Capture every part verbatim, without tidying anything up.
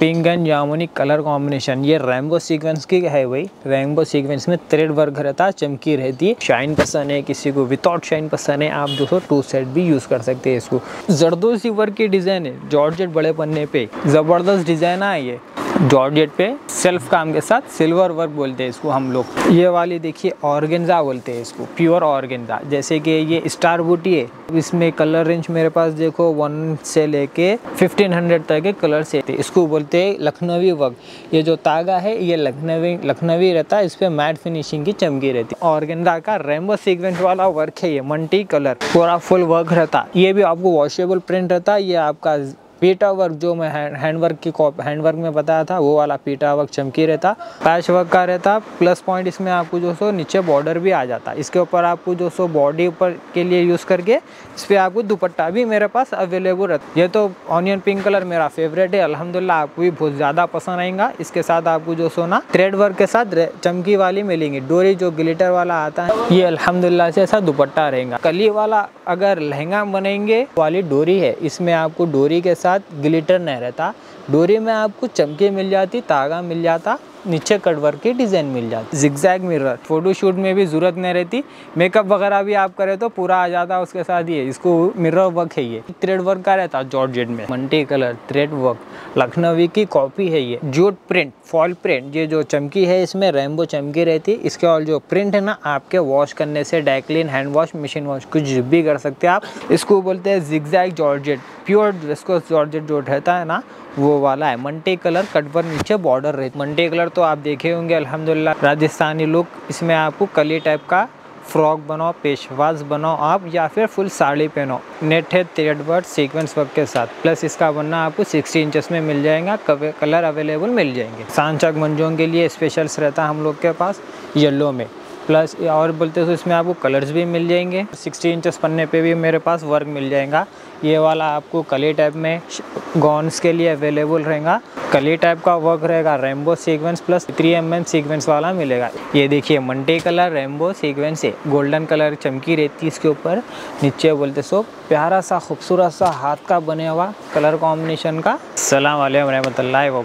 Pink and जामुनी colour combination, ये rainbow sequence की है भाई। रेनबो सीक्वेंस में थ्रेड वर्क रहता है, चमकी रहती है। शाइन पसंद है किसी को, विदाउट शाइन पसंद है, आप दोस्तों टू सेट भी यूज कर सकते हैं इसको। जरदोसी वर्क की डिजाइन है, जॉर्जेट बड़े पन्ने पे जबरदस्त डिजाइन है ये जॉर्जेट पे, सेल्फ काम के साथ सिल्वर वर्क बोलते हैं इसको हम लोग। ये वाली देखिए ऑर्गेन्जा बोलते हैं इसको, प्योर ऑर्गेन्जा। जैसे कि ये स्टार बूटी है, इसमें कलर रेंज मेरे पास देखो वन से लेके फिफ्टीन हंड्रेड तक के कलर से, इसको बोलते हैं लखनवी वर्क। ये जो तागा है ये लखनवी लखनवी रहता है, इस पे मैट फिनिशिंग की चमकी रहती है। ऑर्गेन्जा का रेनबो सीक्वेंस वाला वर्क है, ये मल्टी कलर पूरा फुल वर्क रहता है। ये भी आपको वॉशेबल प्रिंट रहता है। ये आपका पीटा वर्क जो मैं हैंड वर्क की हैंड वर्क में बताया था, वो वाला पीटा वर्क चमकी रहता। पैच वर्क का रहता। प्लस पॉइंट इसमें आपको जो सो नीचे बॉर्डर भी आ जाता। इसके ऊपर आपको जो सो बॉडी ऊपर के लिए यूज़ करके इस पर आपको दुपट्टा भी मेरे पास अवेलेबल रहता। ये तो ऑनियन पिंक कलर मेरा फेवरेट है, अल्हम्दुलिल्लाह आपको भी बहुत ज़्यादा पसंद आएगा। इसके साथ आपको जो सो ना थ्रेड वर्क के साथ चमकी वाली मिलेंगी, डोरी जो ग्लिटर वाला आता है, ये अल्हम्दुलिल्लाह से ऐसा दुपट्टा रहेगा। कली वाला अगर लहंगा बनेंगे वाली डोरी है, इसमें आपको डोरी के साथ ग्लिटर नहीं रहता, डोरी में आपको चमके मिल जाती, तागा मिल जाता, नीचे कटवर्क की डिजाइन मिल जाती। जिगजैग मिरर, फोटो शूट में भी जरूरत नहीं रहती, मेकअप वगैरह भी आप करें तो पूरा आ जाता उसके साथ। ये इसको मिरर वर्क है, ये थ्रेड वर्क का रहता जॉर्जेट में, multi colour thread work, Lucknowi की कॉपी है ये। जूट प्रिंट, फॉल प्रिंट, ये जो चमकी है इसमें रेनबो चमकी रहती है। इसके और जो प्रिंट है ना, आपके वॉश करने से dry clean hand wash, machine wash कुछ भी कर सकते हैं आप। इसको बोलते हैं zigzag georgette, pure viscose georgette जो रहता है ना वो वाला है। मल्टी कलर कटवर नीचे बॉर्डर रहती। मल्टी कलर तो आप देखे होंगे अल्हम्दुलिल्लाह, राजस्थानी लुक। इसमें आपको कली टाइप का फ्रॉक बनाओ, पेशवाज बनाओ आप, या फिर फुल साड़ी पहनो, नेट है थ्रेड वर्क सीक्वेंस वर्क के साथ। प्लस इसका बनना आपको सिक्सटी इंचेस में मिल जाएगा, कलर अवेलेबल मिल जाएंगे। सांचक मंजों के लिए स्पेशल्स रहता है हम लोग के पास येलो में। प्लस और बोलते तो इसमें आपको कलर्स भी मिल जाएंगे। सिक्सटी इंचेस पन्ने पे भी मेरे पास वर्क मिल जाएगा। ये वाला आपको कली टाइप में गॉन्स के लिए अवेलेबल रहेगा। कली टाइप का वर्क रहेगा, rainbow sequins plus three M M sequins वाला मिलेगा। ये देखिए मल्टी कलर रेनबो सीक्वेंस है, गोल्डन कलर चमकी रहती है इसके ऊपर, नीचे बोलते सो प्यारा सा खूबसूरत सा हाथ का बने हुआ कलर कॉम्बिनेशन का। अस्सलाम वालेकुम रहमतुल्लाहि व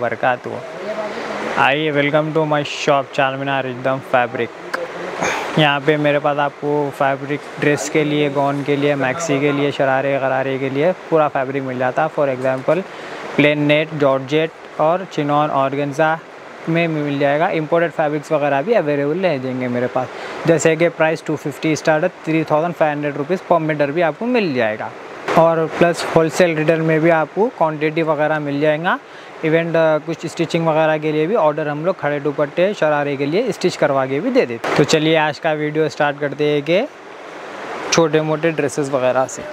बरकातुहू। आइए, welcome to my shop Charminar एकदम फैब्रिक। यहाँ पे मेरे पास आपको फैब्रिक ड्रेस के लिए, गॉन के लिए, मैक्सी के लिए, शरारे गरारे के लिए पूरा फैब्रिक मिल जाता है। For example plain net, georgette और चिनॉन ऑर्गेन्जा में मिल जाएगा। इंपोर्टेड फैब्रिक्स वगैरह भी अवेलेबल रह जाएंगे मेरे पास। जैसे कि प्राइस टू फिफ्टी स्टार्ट है, three thousand five hundred rupees per metre भी आपको मिल जाएगा। और प्लस होलसेल रिटेल में भी आपको क्वांटिटी वगैरह मिल जाएगा। इवेंट कुछ स्टिचिंग वगैरह के लिए भी ऑर्डर हम लोग खड़े दुपट्टे शरारे के लिए स्टिच करवा के भी दे देते। तो चलिए आज का वीडियो स्टार्ट करते हैं कि छोटे मोटे ड्रेसेस वगैरह से।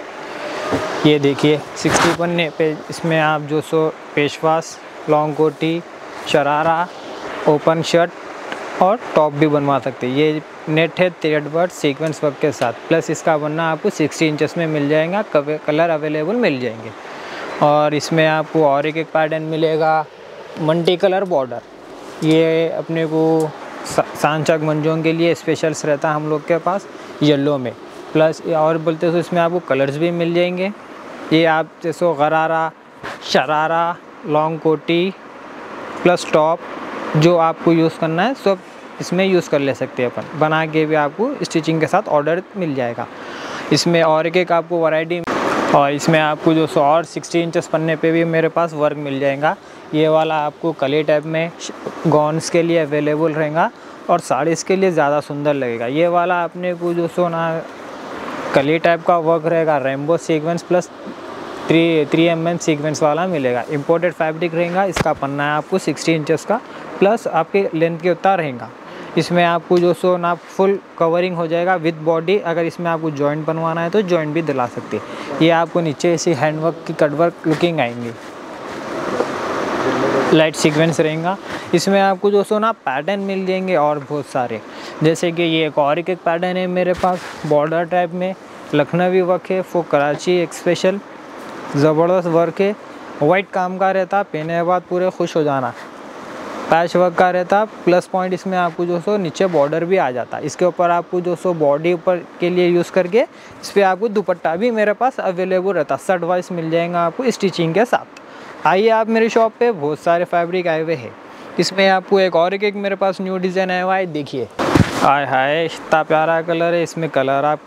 ये देखिए सिक्सटी पन्ने पे इसमें आप जो सो पेशवास, लॉन्ग कोटी, शरारा, ओपन शर्ट और टॉप भी बनवा सकते हैं। ये नेट है थ्रेड वर्क सीक्वेंस वर्क के साथ। प्लस इसका बनना आपको सिक्सटी इंचेस में मिल जाएगा, कलर अवेलेबल मिल जाएंगे। और इसमें आपको और एक एक पैटर्न मिलेगा, मल्टी कलर बॉर्डर। ये अपने को सांचक मंजों के लिए स्पेशल्स रहता है हम लोग के पास येलो में। प्लस और बोलते तो इसमें आपको कलर्स भी मिल जाएंगे। ये आप जैसो गरारा, शरारा, लॉन्ग कोटी प्लस टॉप जो आपको यूज़ करना है सब इसमें यूज़ कर ले सकते हैं अपन। बना के भी आपको स्टिचिंग के साथ ऑर्डर मिल जाएगा। इसमें और एक एक आपको वैरायटी, और इसमें आपको जो सौ और सिक्सटी इंचेस पन्ने पे भी मेरे पास वर्क मिल जाएगा। ये वाला आपको कली टाइप में गॉन्स के लिए अवेलेबल रहेगा और साड़ीज़ के लिए ज़्यादा सुंदर लगेगा। ये वाला अपने को जो सो ना कली टाइप का वर्क रहेगा, rainbow sequins plus three three M M sequins वाला मिलेगा। इंपोर्टेड फैब्रिक रहेगा। इसका पन्ना है आपको सिक्सटी इंचेस का, प्लस आपके लेंथ के उतना रहेगा। इसमें आपको जो सो ना फुल कवरिंग हो जाएगा विद बॉडी। अगर इसमें आपको जॉइंट बनवाना है तो जॉइंट भी दिला सकते हैं। ये आपको नीचे ऐसी हैंडवर्क की कटवर्क लुकिंग आएंगी, लाइट सीक्वेंस रहेगा। इसमें आपको जो सो ना पैटर्न मिल जाएंगे और बहुत सारे। जैसे कि ये एक और एक एक पैटर्न है मेरे पास बॉर्डर टाइप में, लखनवी वर्क है फॉर कराची, एक स्पेशल ज़बरदस्त वर्क है। वाइट काम का रहता, पहने के बाद पूरे खुश हो जाना। पैच वर्क का रहता। प्लस पॉइंट इसमें आपको जो सो नीचे बॉर्डर भी आ जाता। इसके ऊपर आपको जो सो बॉडी ऊपर के लिए यूज़ करके इस पर आपको दुपट्टा भी मेरे पास अवेलेबल रहता। शर्ट वाइज मिल जाएगा आपको स्टिचिंग के साथ। आइए आप मेरे शॉप पे, बहुत सारे फैब्रिक आए हुए हैं। इसमें आपको एक और एक, एक मेरे पास न्यू डिज़ाइन आया हुआ है, देखिए। हाय हाय, इतना प्यारा कलर है। इसमें कलर आप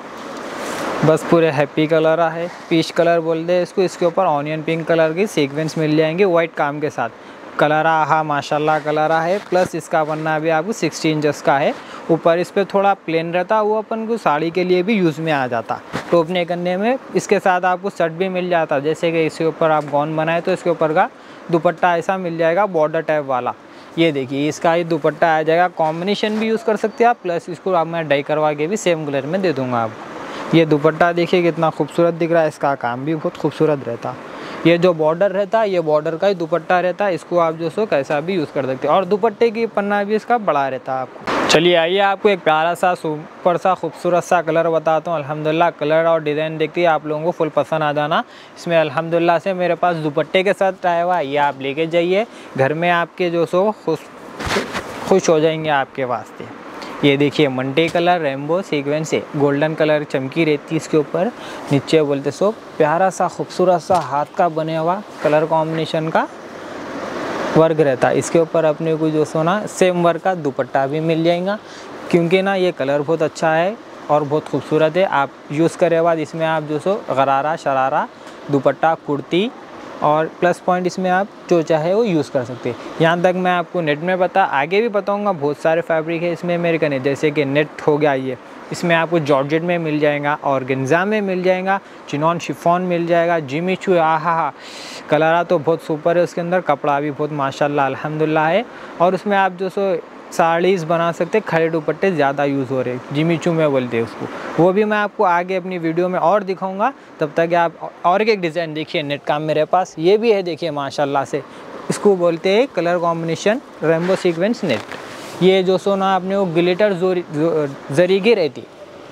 बस पूरे हैप्पी कलर है, पीच कलर बोलते हैं इसको। इसके ऊपर ऑनियन पिंक कलर की सीक्वेंस मिल जाएंगे वाइट काम के साथ। कलर आहा माशाल्लाह कलर है। प्लस इसका बनना भी आपको सिक्सटी इंचेस का है। ऊपर इस पर थोड़ा प्लेन रहता, वो अपन को साड़ी के लिए भी यूज़ में आ जाता, टोपने करने में। इसके साथ आपको शर्ट भी मिल जाता, जैसे कि इसके ऊपर आप गाउन बनाए तो इसके ऊपर का दुपट्टा ऐसा मिल जाएगा बॉर्डर टाइप वाला। ये देखिए, इसका ही दुपट्टा आ जाएगा। कॉम्बिनेशन भी यूज़ कर सकते हैं आप, प्लस इसको आप मैं डाई करवा के भी सेम कलर में दे दूँगा आपको। ये दुपट्टा देखिए कितना खूबसूरत दिख रहा है, इसका काम भी बहुत खूबसूरत रहता। ये जो बॉर्डर रहता है, ये बॉर्डर का ही दुपट्टा रहता है। इसको आप जो सो कैसा भी यूज़ कर सकते हैं, और दुपट्टे की पन्ना भी इसका बड़ा रहता है आपको। चलिए आइए आपको एक प्यारा सा सुपर सा खूबसूरत सा कलर बताता हूँ। अल्हम्दुलिल्लाह कलर और डिज़ाइन देखते ही आप लोगों को फुल पसंद आ जाना। इसमें अल्हम्दुलिल्लाह से मेरे पास दुपट्टे के साथ आया हुआ है, ये आप लेके जाइए घर में, आपके जो सो खुश खुश हो जाएंगे आपके वास्ते। ये देखिए मल्टी कलर रेनबो सीक्वेंस है, गोल्डन कलर चमकी रहती है इसके ऊपर। नीचे बोलते सो प्यारा सा खूबसूरत सा हाथ का बने हुआ कलर कॉम्बिनेशन का वर्क रहता है। इसके ऊपर अपने को जो सो ना सेम वर्क का दुपट्टा भी मिल जाएगा, क्योंकि ना ये कलर बहुत अच्छा है और बहुत खूबसूरत है। आप यूज़ करे बाद इसमें आप जो सो गरारा शरारा दुपट्टा कुर्ती और प्लस पॉइंट इसमें आप जो चाहे वो यूज़ कर सकते हैं। यहाँ तक मैं आपको नेट में बता आगे भी बताऊँगा। बहुत सारे फैब्रिक है इसमें मेरे कने, जैसे कि नेट हो गया, ये इसमें आपको जॉर्जेट में मिल जाएगा, ऑर्गेन्जा में मिल जाएगा, चिनॉन शिफॉन मिल जाएगा, जिमी चू। आहा हा, कलर तो बहुत सुपर है उसके अंदर, कपड़ा भी बहुत माशाल्लाह अल्हम्दुलिल्लाह है। और उसमें आप जो सो साड़ीज़ बना सकते, खड़े दुपट्टे ज़्यादा यूज़ हो रहे, जिमी चू में बोलते हैं उसको। वो भी मैं आपको आगे अपनी वीडियो में और दिखाऊंगा। तब तक आप और एक डिज़ाइन देखिए नेट काम मेरे पास ये भी है, देखिए माशाल्लाह से। इसको बोलते हैं colour combination rainbow sequins net. ये जो सो ना आपने वो ग्लिटर जरी की रहती,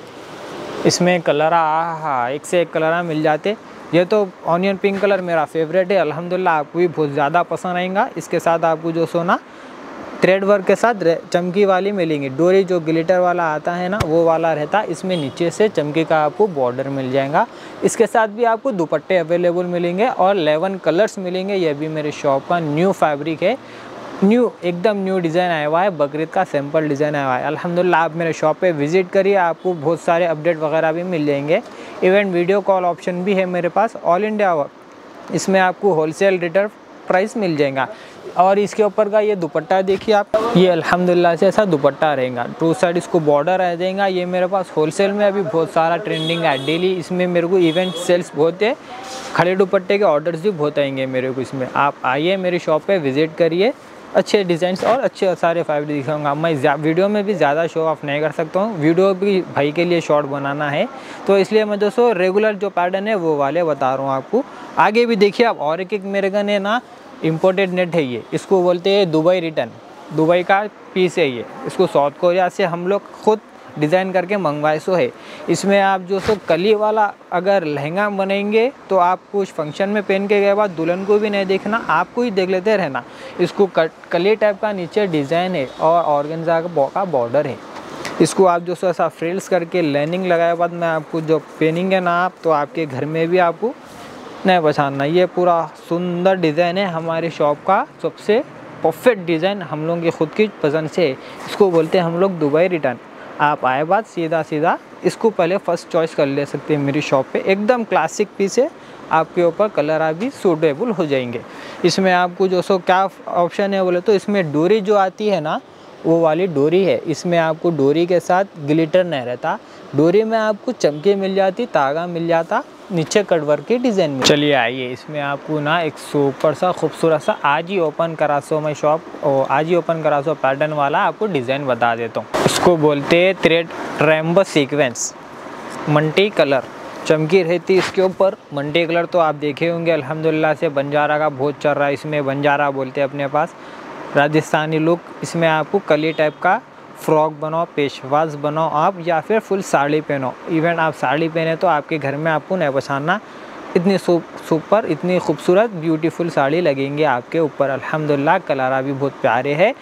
इसमें कलर आहा एक से एक कलर मिल जाते। ये तो ऑनियन पिंक कलर मेरा फेवरेट है, अल्हम्दुलिल्लाह आपको भी बहुत ज़्यादा पसंद आएगा। इसके साथ आपको जो सो ना थ्रेड वर्क के साथ चमकी वाली मिलेंगी, डोरी जो ग्लिटर वाला आता है ना वो वाला रहता। इसमें नीचे से चमकी का आपको बॉर्डर मिल जाएगा। इसके साथ भी आपको दुपट्टे अवेलेबल मिलेंगे और इलेवन कलर्स मिलेंगे। ये भी मेरे शॉप का न्यू फैब्रिक है, न्यू एकदम न्यू डिज़ाइन आया हुआ है, बकरीद का सैम्पल डिज़ाइन आया हुआ है। अल्हम्दुलिल्लाह आप मेरे शॉप पे विज़िट करिए, आपको बहुत सारे अपडेट वगैरह भी मिल जाएंगे। इवन वीडियो कॉल ऑप्शन भी है मेरे पास ऑल इंडिया। इसमें आपको होलसेल रिटेल प्राइस मिल जाएगा। और इसके ऊपर का ये दुपट्टा देखिए आप, ये अल्हम्दुलिल्लाह से ऐसा दुपट्टा रहेगा, टू साइड इसको बॉर्डर आ जाएगा। ये मेरे पास होलसेल में अभी बहुत सारा ट्रेंडिंग है डेली। इसमें मेरे को इवेंट सेल्स बहुत है, खड़े दुपट्टे के ऑर्डर्स भी बहुत आएंगे मेरे को इसमें। आप आइए मेरी शॉप पे विज़िट करिए, अच्छे डिज़ाइंस और अच्छे सारे फैब्रिक दिखाऊंगा। मैं वीडियो में भी ज़्यादा शो ऑफ नहीं कर सकता हूँ, वीडियो भी भाई के लिए शॉर्ट बनाना है, तो इसलिए मैं दोस्तों रेगुलर जो पैटर्न है वो वाले बता रहा हूँ आपको। आगे भी देखिए आप, और एक एक मेरे गने ना इम्पोर्टेड नेट है ये, इसको बोलते हैं दुबई रिटर्न, दुबई का पीस है ये। इसको साउथ कोरिया से हम लोग खुद डिज़ाइन करके मंगवाए सो है। इसमें आप जो सो कली वाला अगर लहंगा बनेंगे तो आप कुछ फंक्शन में पहन के गए बाद दुल्हन को भी नहीं देखना, आपको ही देख लेते रहना। इसको कट कली टाइप का नीचे डिज़ाइन है और ऑर्गेन्जा का बॉर्डर है। इसको आप जो सो ऐसा फ्रिल्स करके लाइनिंग लगाए बाद में आपको जो पहनेंगे ना आप, तो आपके घर में भी आपको नहीं पहचानना। ये पूरा सुंदर डिज़ाइन है, हमारी शॉप का सबसे परफेक्ट डिज़ाइन, हम लोगों की खुद की पसंद से है। इसको बोलते हैं हम लोग दुबई रिटर्न। आप आए बाद सीधा सीधा इसको पहले फर्स्ट चॉइस कर ले सकते हैं मेरी शॉप पे। एकदम क्लासिक पीस है, आपके ऊपर कलर आप भी सूटेबल हो जाएंगे। इसमें आपको जो सो क्या ऑप्शन है बोले तो, इसमें डोरी जो आती है ना वो वाली डोरी है। इसमें आपको डोरी के साथ ग्लिटर नहीं रहता, डोरी में आपको चमके मिल जाती, तागा मिल जाता, नीचे कटवर्क की डिज़ाइन में। चलिए आइए, इसमें आपको ना एक सुपर सा खूबसूरत सा आज ही ओपन करा सो मैं शॉप, और आज ही ओपन करा सो पैटर्न वाला आपको डिज़ाइन बता देता हूँ। इसको बोलते हैं thread rainbow sequins, multi colour चमकी रहती इसके ऊपर। मल्टी कलर तो आप देखे होंगे अल्हम्दुलिल्लाह से, बंजारा का बहुत चल रहा है इसमें, बंजारा बोलते हैं अपने पास, राजस्थानी लुक। इसमें आपको कली टाइप का फ्रॉक बनाओ, पेशवाज बनाओ आप, या फिर फुल साड़ी पहनो। इवन आप साड़ी पहने तो आपके घर में आपको नहीं पहचानना, इतनी सुपर इतनी खूबसूरत ब्यूटीफुल साड़ी लगेंगे आपके ऊपर। अल्हम्दुलिल्लाह कलर भी बहुत प्यारे है।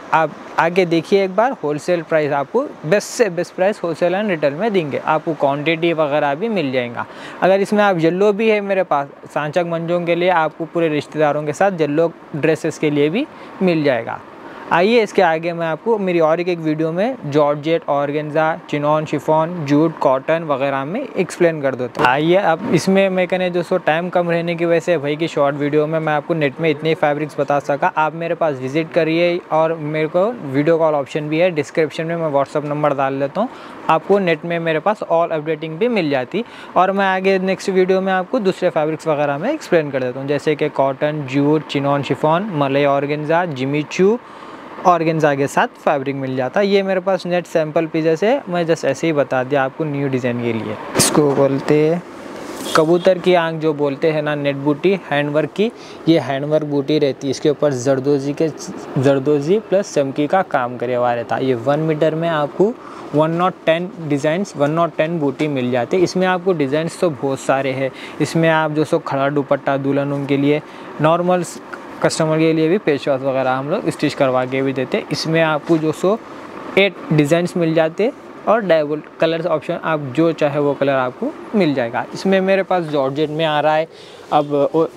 आप आगे देखिए एक बार, होलसेल प्राइस आपको बेस्ट से best price wholesale and retail में देंगे, आपको क्वांटिटी वगैरह भी मिल जाएगा। अगर इसमें आप येलो भी है मेरे पास, सांचक मंजों के लिए आपको पूरे रिश्तेदारों के साथ येलो ड्रेसेस के लिए भी मिल जाएगा। आइए इसके आगे मैं आपको मेरी और एक एक वीडियो में georgette, organza, chinon, chiffon, jute, cotton वगैरह में एक्सप्लेन कर देता हूँ। आइए अब इसमें मैं कहने दोस्तों टाइम कम रहने की वजह से भाई की शॉर्ट वीडियो में मैं आपको नेट में इतने फैब्रिक्स बता सका। आप मेरे पास विजिट करिए और मेरे को वीडियो कॉल ऑप्शन भी है, डिस्क्रिप्शन में मैं व्हाट्सअप नंबर डाल देता हूँ, आपको नेट में मेरे पास ऑल अपडेटिंग भी मिल जाती और मैं आगे नेक्स्ट वीडियो में आपको दूसरे फैब्रिक्स वगैरह में एक्सप्लेन कर देता हूँ, जैसे कि कॉटन, जूट, चिनॉन, शिफॉन, मलई ऑर्गेन्जा, जिमी चू ऑर्गेन्जा के साथ फैब्रिक मिल जाता है। ये मेरे पास नेट सैम्पल पीसेस है, मैं जस्ट ऐसे ही बता दिया आपको न्यू डिज़ाइन के लिए। इसको बोलते हैं कबूतर की आंख जो बोलते हैं ना, नेट बूटी हैंडवर्क की, ये हैंडवर्क बूटी रहती है। इसके ऊपर जरदोजी के जरदोजी प्लस चमकी का काम करे हुआ रहता है। ये वन मीटर में आपको one nought ten designs one nought ten बूटी मिल जाते हैं। इसमें आपको डिज़ाइंस तो बहुत सारे हैं। इसमें आप जो सो खड़ा दुपट्टा दुल्हनों के लिए, नॉर्मल कस्टमर के लिए भी पेशवास वगैरह हम लोग स्टिच करवा के भी देते हैं। इसमें आपको जो सो एट डिज़ाइंस मिल जाते और डाइवोल्ट कलर्स ऑप्शन आप जो चाहे वो कलर आपको मिल जाएगा। इसमें मेरे पास जॉर्जेट में आ रहा है, अब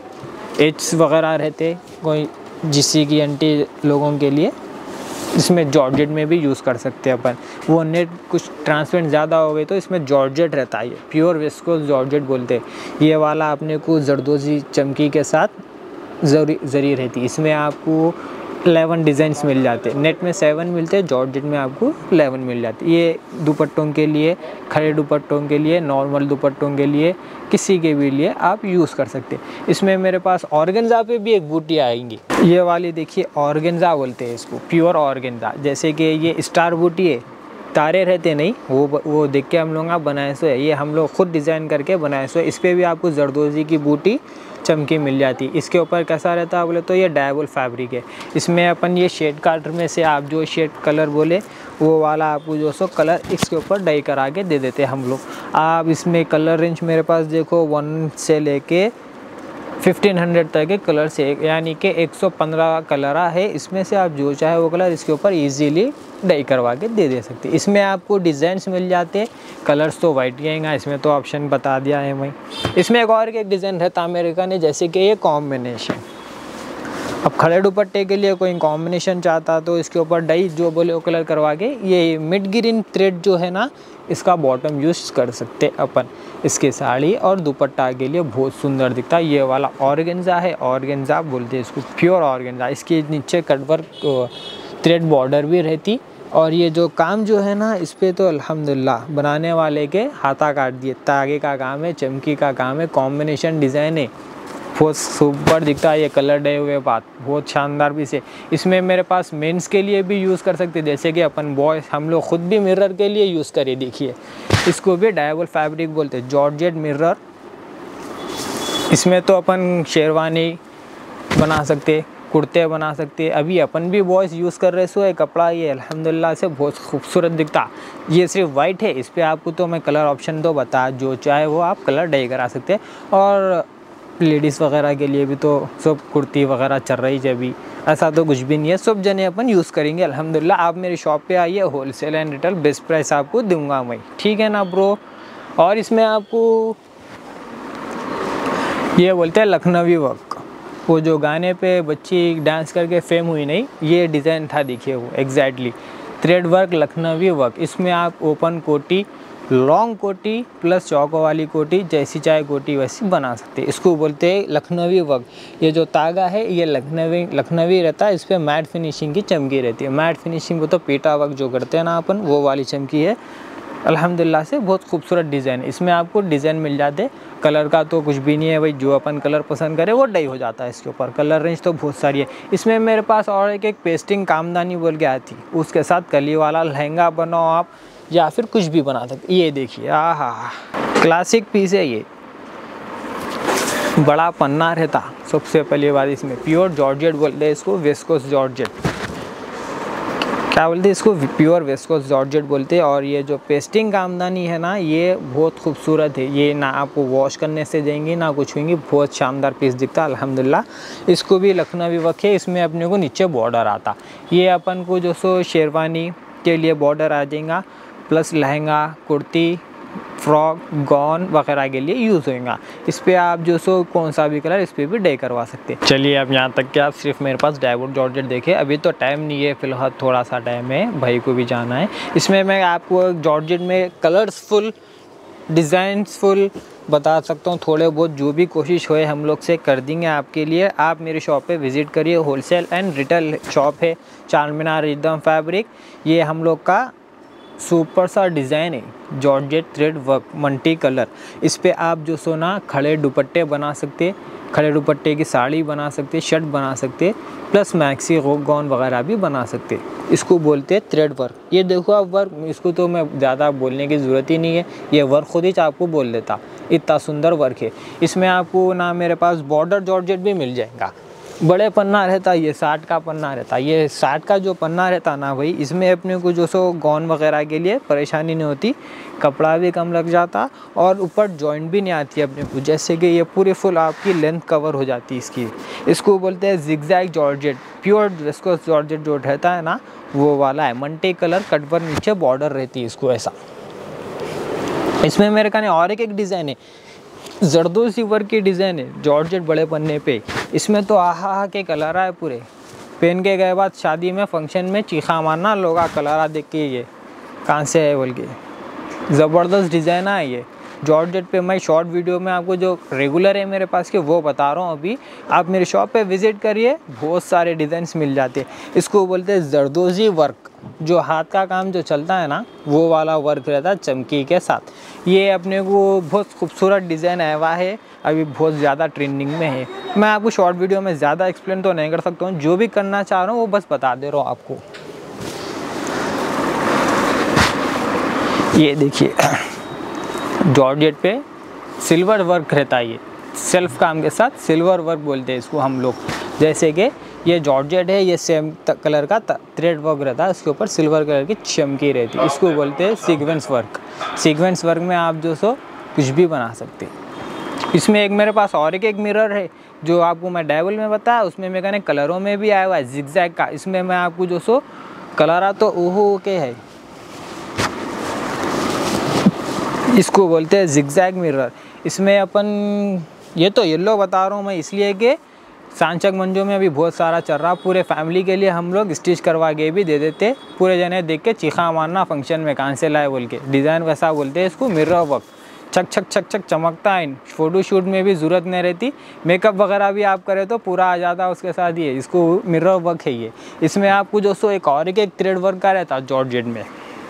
एच वगैरह रहते कोई जिसी की एंटी लोगों के लिए, इसमें जॉर्जेट में भी यूज़ कर सकते हैं अपन। वो नेट कुछ ट्रांसपेरेंट ज़्यादा हो गई तो इसमें जॉर्जेट रहता है, प्योर विस्कोस जॉर्जेट बोलते हैं। ये वाला अपने को जरदोजी चमकी के साथ जरी जरी रहती है। इसमें आपको इलेवन डिज़ाइंस मिल जाते हैं, नेट में सेवन मिलते हैं, जॉर्जेट में आपको इलेवन मिल जाती है। ये दुपट्टों के लिए, खड़े दुपट्टों के लिए, नॉर्मल दुपट्टों के लिए, किसी के भी लिए आप यूज़ कर सकते हैं। इसमें मेरे पास ऑर्गेन्जा पे भी एक बूटी आएंगी, ये वाली देखिए ऑर्गेन्जा बोलते हैं इसको, प्योर ऑर्गेन्जा। जैसे कि ये स्टार बूटी है, तारे रहते नहीं, वो वो देख के हम लोग आप बनाए सो है, ये हम लोग खुद डिज़ाइन करके बनाए सो है। इस पर भी आपको जरदोजी की बूटी चमकी मिल जाती है। इसके ऊपर कैसा रहता है बोले तो ये डाइवोल फैब्रिक है। इसमें अपन ये शेड कार्ड में से आप जो शेड कलर बोले वो वाला आपको जो सो कलर इसके ऊपर डाई करा के दे देते हैं हम लोग। आप इसमें कलर रेंज मेरे पास देखो वन से लेके फिफ्टीन हंड्रेड तक के कलर से, यानी कि एक सौ पंद्रह कलर है। इसमें से आप जो चाहे वो कलर इसके ऊपर इजीली डाई करवा के दे दे सकते। इसमें आपको डिज़ाइंस मिल जाते हैं, कलर्स तो वाइट ही आएगा, इसमें तो ऑप्शन बता दिया है मैं। इसमें एक और एक डिज़ाइन रहता है अमेरिकन है, जैसे कि ये कॉम्बिनेशन। अब खड़े दुपट्टे के लिए कोई कॉम्बिनेशन चाहता तो इसके ऊपर डाई जो बोले वो कलर करवा के, ये मिड ग्रीन थ्रेड जो है ना, इसका बॉटम यूज़ कर सकते अपन। इसके साड़ी और दुपट्टा के लिए बहुत सुंदर दिखता है। ये वाला ऑर्गेन्जा है, ऑर्गेन्जा बोलते हैं इसको, प्योर ऑर्गेन्जा। इसके नीचे कटवर्क थ्रेड बॉर्डर भी रहती और ये जो काम जो है ना इस पर तो अल्हम्दुलिल्लाह बनाने वाले के हाथा काट दिए। तागे का काम है, चमकी का काम है, कॉम्बिनेशन डिज़ाइन है, बहुत सुपर दिखता है। ये कलर डे हुए बात बहुत शानदार भी से। इसमें मेरे पास मेंस के लिए भी यूज़ कर सकते, जैसे कि अपन बॉयज़ हम लोग खुद भी मिरर के लिए यूज़ करिए। देखिए इसको भी डाइवोल फैब्रिक बोलते हैं, जॉर्जेट मिरर। इसमें तो अपन शेरवानी बना सकते, कुर्ते बना सकते। अभी अपन भी बॉयज़ यूज़ कर रहे सो है कपड़ा, ये अल्हम्दुलिल्लाह से बहुत खूबसूरत दिखता। ये सिर्फ वाइट है, इस पर आपको तो मैं कलर ऑप्शन तो बता, जो चाहे वो आप कलर डाई करा सकते हैं। और लेडीज़ वगैरह के लिए भी तो सब कुर्ती वगैरह चल रही है अभी, ऐसा तो कुछ भी नहीं है, सब जने अपन यूज़ करेंगे अल्हम्दुलिल्लाह। आप मेरी शॉप पे आइए, wholesale and retail best price आपको दूंगा मैं, ठीक है ना ब्रो। और इसमें आपको ये बोलते हैं लखनवी वर्क, वो जो गाने पे बच्ची डांस करके फेम हुई नहीं, ये डिज़ाइन था देखिए वो exactly thread work Lucknowi work. इसमें आप ओपन कोटी, लॉन्ग कोटी प्लस चौकों वाली कोटी, जैसी चाहे कोटी वैसी बना सकते हैं। इसको बोलते हैं लखनवी वर्क। ये जो तागा है ये लखनवी लखनवी रहता है, इस पर मैट फिनिशिंग की चमकी रहती है। मैट फिनिशिंग वो तो पीटा वर्क जो करते हैं ना अपन, वो वाली चमकी है। अल्हम्दुलिल्लाह से बहुत खूबसूरत डिज़ाइन है। इसमें आपको डिज़ाइन मिल जाते, कलर का तो कुछ भी नहीं है भाई, जो अपन कलर पसंद करे वो डाई हो जाता है इसके ऊपर। कलर रेंज तो बहुत सारी है। इसमें मेरे पास और एक एक पेस्टिंग कामदानी बोल के आती, उसके साथ कली वाला लहंगा बनाओ आप या फिर कुछ भी बना सकते। ये देखिए आहा क्लासिक पीस है, ये बड़ा पन्ना रहता। सबसे पहली बात इसमें प्योर जॉर्जेट बोलते हैं इसको, विस्कोस जॉर्जेट। क्या बोलते हैं इसको, प्योर विस्कोस जॉर्जेट बोलते हैं। और ये जो पेस्टिंग आमदनी है ना, ये बहुत खूबसूरत है। ये ना आपको वॉश करने से देंगे ना कुछ होंगी, बहुत शानदार पीस दिखता है अल्हम्दुलिल्लाह। इसको भी लखनवी वर्क है, इसमें अपने को नीचे बॉर्डर आता। ये अपन को जो सो शेरवानी के लिए बॉर्डर आ जाएगा, plus lehenga, kurti, frock, gown वगैरह के लिए यूज़ होगा। इस पर आप जो सो कौन सा भी कलर इस पर भी डे करवा सकते हैं। चलिए अब यहाँ तक कि आप सिर्फ मेरे पास डायवुड जॉर्जेट देखे, अभी तो टाइम नहीं है फ़िलहाल, थोड़ा सा टाइम है, भाई को भी जाना है। इसमें मैं आपको जॉर्जेट में कलर्सफुल डिज़ाइंसफुल बता सकता हूँ, थोड़े बहुत जो भी कोशिश होए हम लोग से कर देंगे आपके लिए। आप मेरी शॉप पे विज़िट करिए, होलसेल एंड रिटेल शॉप है, चार मीनार रिदम फैब्रिक। ये हम लोग का सुपर सा डिज़ाइन है, georgette thread work multi colour. इस पे आप जो सोना खड़े दुपट्टे बना सकते, खड़े दुपट्टे की साड़ी बना सकते, शर्ट बना सकते, प्लस मैक्सी गॉन वगैरह भी बना सकते। इसको बोलते हैं थ्रेड वर्क। ये देखो आप वर्क, इसको तो मैं ज़्यादा बोलने की ज़रूरत ही नहीं है, ये वर्क खुद ही आपको बोल देता, इतना सुंदर वर्क है। इसमें आपको ना मेरे पास बॉर्डर जॉर्जेट भी मिल जाएगा, बड़े पन्ना रहता, ये साठ का पन्ना रहता। ये साठ का जो पन्ना रहता ना भाई, इसमें अपने को जो सो गॉन वगैरह के लिए परेशानी नहीं होती, कपड़ा भी कम लग जाता और ऊपर जॉइंट भी नहीं आती अपने को, जैसे कि ये पूरी फुल आपकी लेंथ कवर हो जाती है इसकी। इसको बोलते हैं zigzag georgette, pure viscose georgette जो रहता है ना वो वाला है, मल्टी कलर कट पर नीचे बॉर्डर रहती है इसको ऐसा। इसमें मेरे कहने और एक एक डिज़ाइन है, जरदोसी वर्क की डिज़ाइन है जॉर्जेट बड़े पन्ने पे। इसमें तो आहा हा के कलर आए पूरे, पहन के गए बाद शादी में फंक्शन में चीखा मारना लोग, कलर देख के ये कहाँ से है बोल के, ज़बरदस्त डिज़ाइन है ये जॉर्जेट पे। मैं शॉर्ट वीडियो में आपको जो रेगुलर है मेरे पास के वो बता रहा हूँ। अभी आप मेरे शॉप पे विज़िट करिए, बहुत सारे डिज़ाइंस मिल जाते हैं। इसको बोलते हैं जरदोजी वर्क, जो हाथ का काम जो चलता है ना वो वाला वर्क रहता है चमकी के साथ। ये अपने को बहुत खूबसूरत डिज़ाइन आया हुआ है, अभी बहुत ज़्यादा ट्रेंडिंग में है। मैं आपको शॉर्ट वीडियो में ज़्यादा एक्सप्लेन तो नहीं कर सकता हूँ, जो भी करना चाह रहा हूँ वो बस बता दे रहा हूँ आपको। ये देखिए जॉर्जेट पे सिल्वर वर्क रहता है, ये सेल्फ काम के साथ सिल्वर वर्क बोलते हैं इसको हम लोग। जैसे कि ये जॉर्जेट है, ये सेम कलर का थ्रेड वर्क रहता है, इसके ऊपर सिल्वर कलर की चमकी रहती है, इसको बोलते हैं सीक्वेंस वर्क। सीक्वेंस वर्क में आप जो सो कुछ भी बना सकते हैं। इसमें एक मेरे पास और एक एक मिरर है जो आपको मैं डायवल में बताया, उसमें मैं कहने कलरों में भी आया हुआ है जिगजैग का। इसमें मैं आपको जो सो कलर आ तो ओहो के है, इसको बोलते हैं जिगजैग मिरर। इसमें अपन ये तो येलो बता रहा हूँ मैं इसलिए कि सांचक मंजो में अभी बहुत सारा चल रहा, पूरे फैमिली के लिए हम लोग स्टिच करवा के भी दे देते, पूरे जने देख के चीखा मारना फंक्शन में कहाँ से लाए बोल के। डिज़ाइन वैसा बोलते हैं इसको, मिरर वर्क, छक छक छक छक चमकता है। फ़ोटो शूट में भी ज़रूरत नहीं रहती, मेकअप वगैरह भी आप करें तो पूरा आ जाता उसके साथ। ये इसको मिरर वर्क है ये। इसमें आपको जो सो एक और एक एक थ्रेड वर्क का रहता जॉर्जेट में।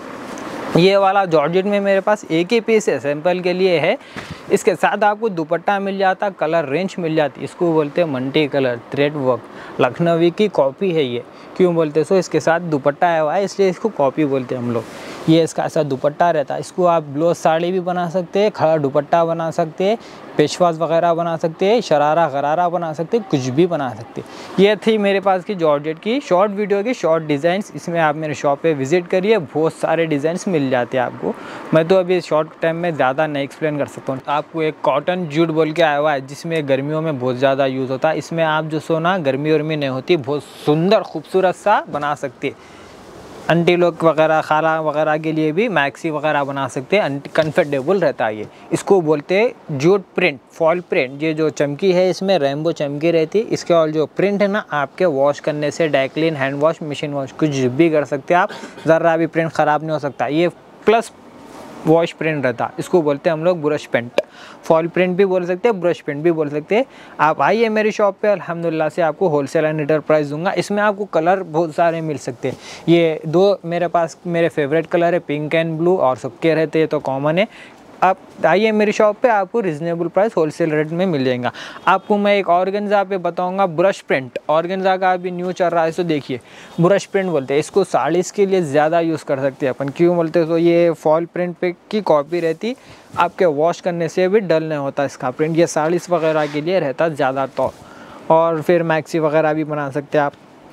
ये वाला जॉर्जेट में मेरे पास एक ही पीस है, सैंपल के लिए है। इसके साथ आपको दुपट्टा मिल जाता, कलर रेंज मिल जाती, इसको बोलते हैं multi colour thread work. Lucknowi की कॉपी है ये, क्यों बोलते सो इसके साथ दुपट्टा आया हुआ है इसलिए इसको कॉपी बोलते हैं हम लोग। ये इसका ऐसा दुपट्टा रहता है, इसको आप ब्लाउज साड़ी भी बना सकते हैं, खड़ा दुपट्टा बना सकते हैं, पेशवाज वगैरह बना सकते हैं, शरारा गरारा बना सकते हैं, कुछ भी बना सकते हैं। ये थी मेरे पास की जॉर्जेट की शॉर्ट वीडियो की शॉर्ट डिज़ाइंस। इसमें आप मेरे शॉप पे विज़िट करिए, बहुत सारे डिज़ाइंस मिल जाते हैं आपको। मैं तो अभी शॉर्ट टाइम में ज़्यादा नहीं एक्सप्लेन कर सकता हूँ। आपको एक कॉटन जूट बोल के आया हुआ है जिसमें गर्मियों में बहुत ज़्यादा यूज़ होता है। इसमें आप जो सोना गर्मी वर्मी नहीं होती, बहुत सुंदर खूबसूरत सा बना सकते हैं। आंटी लोग वगैरह खाला वगैरह के लिए भी मैक्सी वगैरह बना सकते हैं, कंफर्टेबल रहता है ये। इसको बोलते हैं जूट प्रिंट, फॉल प्रिंट। ये जो चमकी है इसमें रेनबो चमकी रहती है, इसके और जो प्रिंट है ना आपके वॉश करने से dry clean, hand wash, machine wash कुछ भी कर सकते हैं आप, ज़रा भी प्रिंट ख़राब नहीं हो सकता। ये प्लस वॉश प्रिंट रहता, इसको बोलते हैं हम लोग ब्रश पेंट। फॉल प्रिंट भी बोल सकते हैं, ब्रश पेंट भी बोल सकते हैं। आप आइए मेरी शॉप पे, अल्हम्दुलिल्लाह से आपको होलसेल एंड रिटेल प्राइस दूंगा। इसमें आपको कलर बहुत सारे मिल सकते हैं। ये दो मेरे पास मेरे फेवरेट कलर है, पिंक एंड ब्लू, और सबके रहते हैं तो कॉमन है। आप आइए मेरी शॉप पे, आपको रिजनेबल प्राइस होलसेल रेट में मिल जाएगा। आपको मैं एक ऑर्गेन्जा पे बताऊंगा ब्रश प्रिंट। ऑर्गेन्जा का अभी न्यू चल रहा है, तो देखिए ब्रश प्रिंट बोलते हैं इसको। साड़ीज़ के लिए ज़्यादा यूज़ कर सकते हैं अपन, क्यों बोलते हैं तो ये फॉल प्रिंट पे की कॉपी रहती, आपके वॉश करने से भी डल नहीं होता इसका प्रिंट। ये साड़ीज़ वगैरह के लिए रहता ज़्यादा तो, और फिर मैक्सी वगैरह भी बना सकते हैं आप,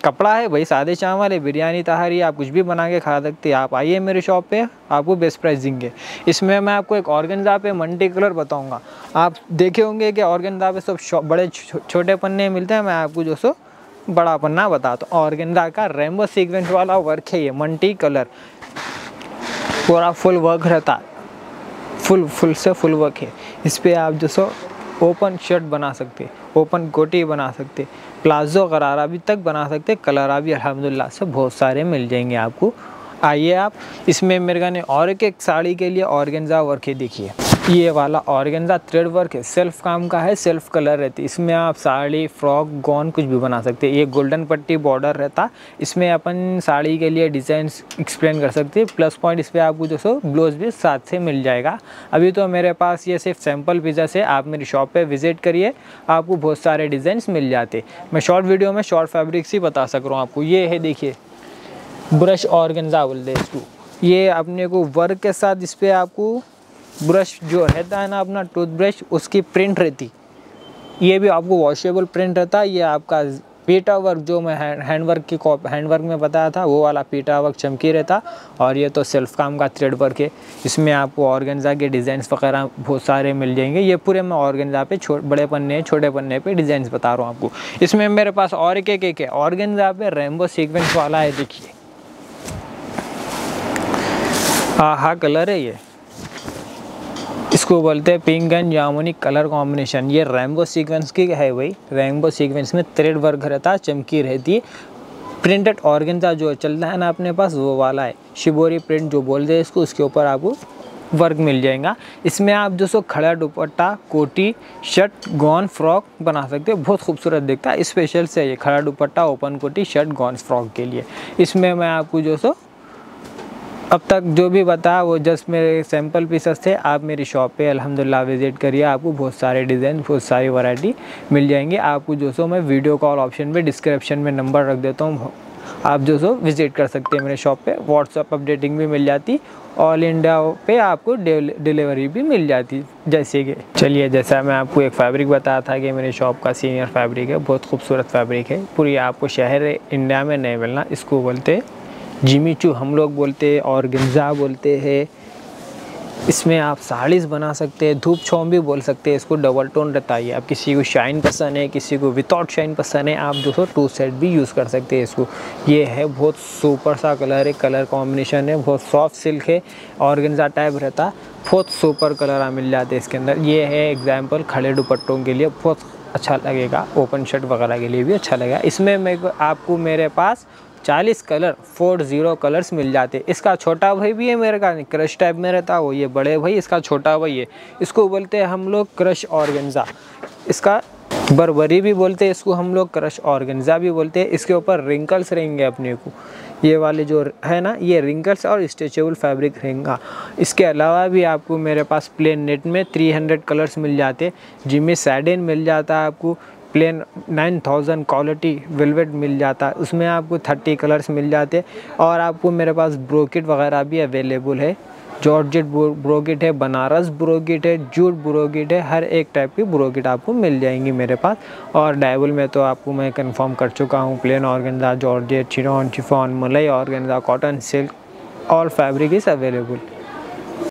कपड़ा है भाई, सादे चावल है, बिरयानी तहारी, आप कुछ भी बना के खा सकते हैं। आप आइए मेरे शॉप पे, आपको बेस्ट प्राइस देंगे। इसमें मैं आपको एक ऑर्गेन्जा पे मल्टी कलर बताऊंगा। आप देखे होंगे कि ऑर्गेन्जा पे सब बड़े छो, छोटे पन्ने मिलते हैं, मैं आपको जो सो बड़ा पन्ना बताता हूँ। ऑर्गेन्जा का रेनबो सीक्वेंस वाला वर्क है, ये मल्टी कलर पूरा फुल वर्क रहता, फुल फुल से फुल वर्क है। इस पर आप जो सो ओपन शर्ट बना सकते, ओपन कोटी बना सकते, प्लाजो गरारा भी तक बना सकते, कलरा भी अल्हम्दुलिल्लाह से बहुत सारे मिल जाएंगे आपको। आइए आप, इसमें मेरे ने और एक एक साड़ी के लिए ऑर्गेन्जा वर्क है। देखिए ये वाला ऑर्गेन्जा थ्रेड वर्क है, सेल्फ काम का है, सेल्फ कलर रहती है। इसमें आप साड़ी, फ्रॉक, गॉन कुछ भी बना सकते हैं। ये गोल्डन पट्टी बॉर्डर रहता, इसमें अपन साड़ी के लिए डिज़ाइन एक्सप्लेन कर सकते हैं। प्लस पॉइंट इस पर आपको जो सो ब्लाउज भी साथ से मिल जाएगा। अभी तो मेरे पास ये सिर्फ सैम्पल पीसेस है, आप मेरी शॉप पे विजिट करिए, आपको बहुत सारे डिज़ाइंस मिल जाते। मैं शॉर्ट वीडियो में शॉर्ट फैब्रिक्स ही बता सक रहा हूँ आपको। ये है देखिए ब्रश ऑर्गेन्जा बोलते हैं इसको। ये अपने को वर्क के साथ इस पर आपको ब्रश जो रहता है ना अपना टूथब्रश, उसकी प्रिंट रहती, ये भी आपको वॉशेबल प्रिंट रहता है। ये आपका पीटा वर्क जो मैं हैंड वर्क की कॉप हैंड वर्क में बताया था, वो वाला पीटा वर्क चमकी रहता। और ये तो सेल्फ काम का थ्रेड वर्क है। इसमें आपको ऑर्गेन्जा के डिज़ाइंस वगैरह बहुत सारे मिल जाएंगे। ये पूरे मैं ऑर्गेन्जा पे छो बड़े पन्ने छोटे पन्ने पे डिज़ाइंस बता रहा हूँ आपको। इसमें मेरे पास और एक एक एक है। ऑर्गेन्जा पे रेनबो सीक्वेंस वाला है, देखिए हाँ हाँ कलर है, ये इसको बोलते हैं पिंक एंड जामुनी कलर कॉम्बिनेशन। ये रेनबो सीक्वेंस की है भाई, रेनबो सीक्वेंस में थ्रेड वर्क रहता है, चमकी रहती है। प्रिंटेड ऑर्गेन्जा जो चलता है ना अपने पास, वो वाला है शिबोरी प्रिंट जो बोलते हैं इसको। उसके ऊपर आपको वर्क मिल जाएगा। इसमें आप जो सो खड़ा दुपट्टा, कोटी, शर्ट, गॉन, फ्रॉक बना सकते हो, बहुत खूबसूरत दिखता है। स्पेशल से ये खड़ा दुपट्टा, ओपन कोटी, शर्ट, गॉन, फ्रॉक के लिए। इसमें मैं आपको जो सो अब तक जो भी बताया वो जस्ट मेरे सैम्पल पीसेस थे। आप मेरी शॉप पे अल्हम्दुलिल्लाह विज़िट करिए, आपको बहुत सारे डिज़ाइन, बहुत सारी वैरायटी मिल जाएंगी। आपको जो सो मैं वीडियो कॉल ऑप्शन में डिस्क्रिप्शन में नंबर रख देता हूँ, आप जो सो विज़िट कर सकते हैं मेरे शॉप पे। व्हाट्सअप अपडेटिंग भी मिल जाती, ऑल इंडिया पे आपको डिलीवरी भी मिल जाती। जैसे कि चलिए, जैसा मैं आपको एक फैब्रिक बताया था कि मेरे शॉप का सीनियर फैब्रिक है, बहुत खूबसूरत फैब्रिक है, पूरी आपको शहर इंडिया में नहीं मिलना। इसको बोलते जिमी चू हम लोग बोलते हैं, ऑर्गेन्जा बोलते हैं। इसमें आप साड़ीज़ बना सकते हैं, धूप छाँव भी बोल सकते हैं इसको। डबल टोन रहता है। आप किसी को शाइन पसंद है, किसी को विदाउट शाइन पसंद है, आप जो सो टू सेट भी यूज़ कर सकते हैं इसको। ये है बहुत सुपर सा कलर है, कलर कॉम्बिनेशन है, बहुत सॉफ्ट सिल्क है, ऑर्गेन्जा टाइप रहता, बहुत सुपर कलर मिल जाते हैं इसके अंदर। ये है एग्जाम्पल खड़े दुपट्टों के लिए बहुत अच्छा लगेगा, ओपन शर्ट वगैरह के लिए भी अच्छा लगेगा। इसमें मैं आपको मेरे पास चालीस कलर फोर ज़ीरो कलर्स मिल जाते। इसका छोटा भाई भी है मेरे का, क्रश टाइप में रहता वो। ये बड़े भाई, इसका छोटा भाई है, इसको बोलते हैं हम लोग क्रश ऑर्गेन्जा। इसका बरबरी भी बोलते हैं इसको हम लोग, क्रश ऑर्गेन्जा भी बोलते हैं। इसके ऊपर रिंकल्स रहेंगे अपने को, ये वाले जो है ना, ये रिंकल्स और स्ट्रेचेबल फैब्रिक रहेगा। इसके अलावा भी आपको मेरे पास प्लेन नेट में तीन सौ कलर्स मिल जाते, जिनमें सैडेन मिल जाता है आपको, plain nine thousand quality velvet मिल जाता है, उसमें आपको थर्टी कलर्स मिल जाते। और आपको मेरे पास ब्रोकेट वगैरह भी अवेलेबल है, जॉर्जेट ब्रोकेट है, बनारस ब्रोकेट है, जूट ब्रोकेट है, हर एक टाइप की ब्रोकेट आपको मिल जाएंगी मेरे पास। और डायबल में तो आपको मैं कंफर्म कर चुका हूँ, plain organza, georgette, chinon, chiffon, मलई organza, cotton, silk, all fabric is available.